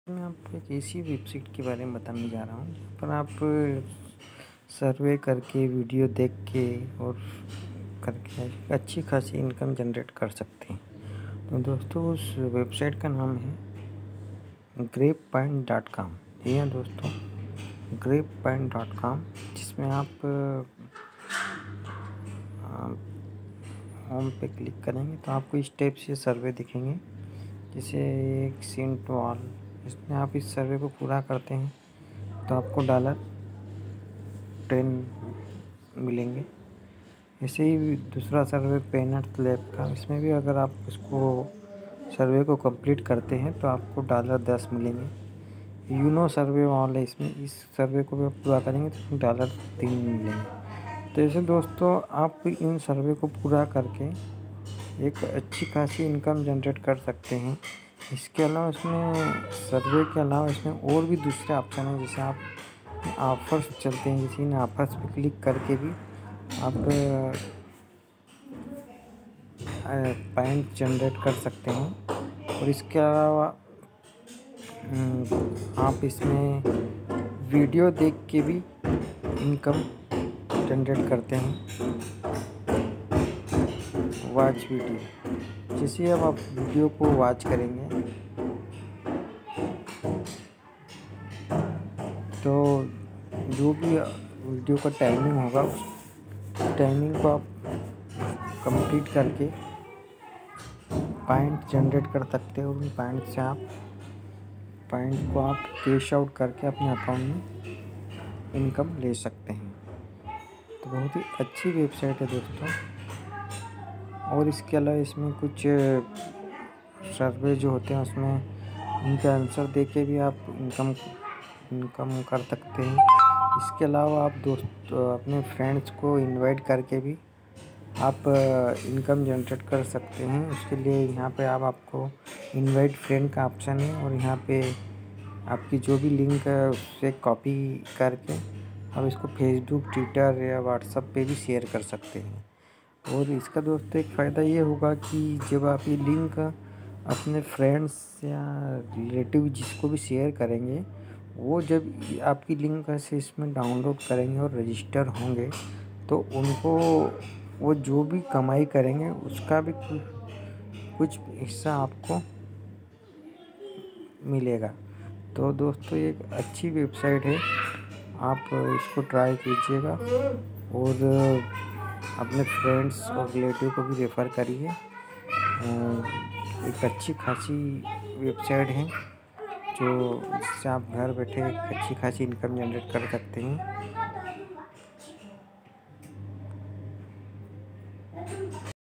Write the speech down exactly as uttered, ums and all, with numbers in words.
मैं आपको एक ऐसी वेबसाइट के बारे में बताने जा रहा हूँ जहाँ पर आप सर्वे करके वीडियो देख के और करके अच्छी खासी इनकम जनरेट कर सकते हैं। तो दोस्तों उस वेबसाइट का नाम है ग्रेप पॉइंट डॉट कॉम। जी हाँ दोस्तों, ग्रेप पॉइंट डॉट कॉम, जिसमें आप होम पे क्लिक करेंगे तो आपको इस टाइप से सर्वे दिखेंगे, जैसे एक सेंट वॉल। इसमें आप इस सर्वे को पूरा करते हैं तो आपको डॉलर टेन मिलेंगे। ऐसे ही दूसरा सर्वे पेनट लैब का, इसमें भी अगर आप इसको सर्वे को कंप्लीट करते हैं तो आपको डॉलर दस मिलेंगे। यूनो सर्वे वॉल है, इसमें इस सर्वे को भी आप पूरा करेंगे तो डॉलर तीन मिलेंगे। तो ऐसे दोस्तों आप इन सर्वे को पूरा करके एक अच्छी खासी इनकम जनरेट कर सकते हैं। इसके अलावा इसमें सर्वे के अलावा इसमें और भी दूसरे ऑप्शन हैं, जैसे आप ऑफ़र्स चलते हैं, जैसे इन ऑफ़र्स पे क्लिक करके भी आप पॉइंट जनरेट कर सकते हैं। और इसके अलावा आप इसमें वीडियो देख के भी इनकम जनरेट करते हैं। वॉच वीडियो, जैसे अब आप वीडियो को वॉच करेंगे तो जो भी वीडियो का टाइमिंग होगा उस टाइमिंग को आप कंप्लीट करके पॉइंट जनरेट कर सकते हो। उन पॉइंट से आप पॉइंट को आप कैश आउट करके अपने अकाउंट में इनकम ले सकते हैं। तो बहुत ही अच्छी वेबसाइट है दोस्तों। और इसके अलावा इसमें कुछ सर्वे जो होते हैं उसमें उनके आंसर दे के भी आप इनकम इनकम कर सकते हैं। इसके अलावा आप दोस्त अपने फ्रेंड्स को इनवाइट करके भी आप इनकम जनरेट कर सकते हैं। उसके लिए यहाँ पे आप आपको इनवाइट फ्रेंड का ऑप्शन है, और यहाँ पे आपकी जो भी लिंक है उससे कॉपी करके आप इसको फेसबुक, ट्विटर या व्हाट्सएप पे भी शेयर कर सकते हैं। और इसका दोस्तों एक फ़ायदा ये होगा कि जब आप ये लिंक अपने फ्रेंड्स या रिलेटिव जिसको भी शेयर करेंगे, वो जब आपकी लिंक से इसमें डाउनलोड करेंगे और रजिस्टर होंगे तो उनको वो जो भी कमाई करेंगे उसका भी कुछ हिस्सा आपको मिलेगा। तो दोस्तों ये एक अच्छी वेबसाइट है, आप इसको ट्राई कीजिएगा और अपने फ्रेंड्स और रिलेटिव को भी रेफ़र करिए। एक अच्छी खासी वेबसाइट है जो जिससे आप घर बैठे एक अच्छी खासी इनकम जनरेट कर सकते हैं।